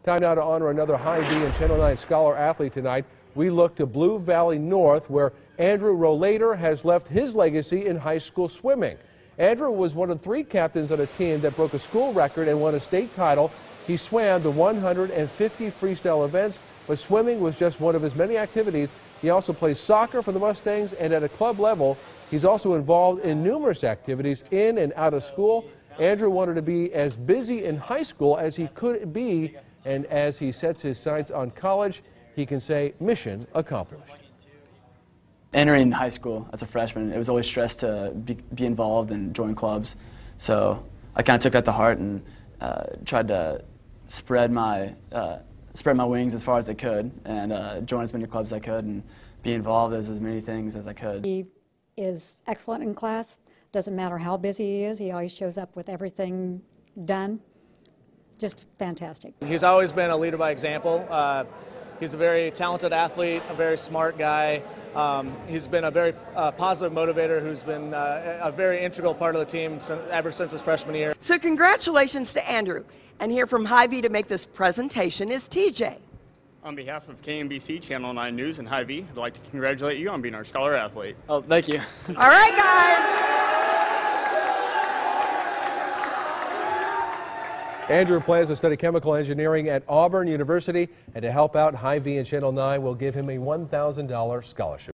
Time now to honor another Hy-Vee and Channel 9 Scholar athlete tonight. We look to Blue Valley North, where Andrew Rohleder has left his legacy in high school swimming. Andrew was one of 3 captains on a team that broke a school record and won a state title. He swam the 150 freestyle events, but swimming was just one of his many activities. He also plays soccer for the Mustangs, and at a club level, he's also involved in numerous activities in and out of school. Andrew wanted to be as busy in high school as he could be, and as he sets his sights on college, he can say mission accomplished. Entering high school as a freshman, it was always stressed to be involved and join clubs. So I kind of took that to heart and tried to spread my wings as far as I could and join as many clubs as I could and be involved as many things as I could. He is excellent in class. Doesn't matter how busy he is, he always shows up with everything done. Just fantastic. He's always been a leader by example. He's a very talented athlete, a very smart guy. He's been a very positive motivator who's been a very integral part of the team ever since his freshman year. So congratulations to Andrew. And here from Hy-Vee to make this presentation is TJ. On behalf of KMBC, Channel 9 News, and Hy-Vee, I'd like to congratulate you on being our Scholar Athlete. Oh, thank you. All right, guys. Andrew plans to study chemical engineering at Auburn University, and to help out, Hy-Vee and Channel 9 will give him a $1,000 scholarship.